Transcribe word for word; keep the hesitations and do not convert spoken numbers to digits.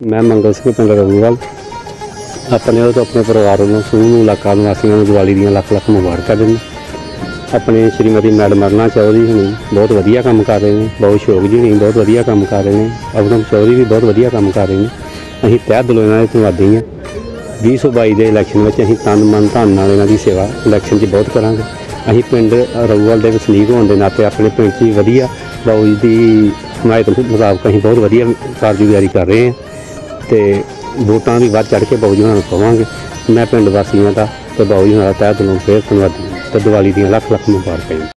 मैं मंगल सिंह पिंड रघूवाल अपने तो अपने परिवार वालों समूह इलाका निवासियों को दिवाली दी लख लख मुबारक दें। अपने श्रीमती मैडम अरना चौधरी हुई बहुत वधिया काम कर रहे हैं, बहुत शौक जी नहीं बहुत वधिया काम कर रहे हैं, अवगम चौधरी भी बहुत वधिया काम कर रहे हैं। असीं तह दिलों इन्हां दे धन्नवादी हाँ। भी सौ बाई के इलैक्शन में असीं तन मन धन नाल इन्हां दी सेवा इलैक्शन च बहुत करांगे। असीं पिंड रघूवाल दे वसनीक होने के नाते अपने पिंड च वधिया बाऊ जी की हमायत मुताबिक असीं बहुत वधिया कारगुजारी कर रहे हैं तो वोटां भी वध चढ़ के बाऊ जी होणां नूं पवांगे। मैं पिंड वासियों का तो बाऊ जी होणां दा तह दिलों फिर धन्नवादी तो दिवाली दी लख लख मुबारक।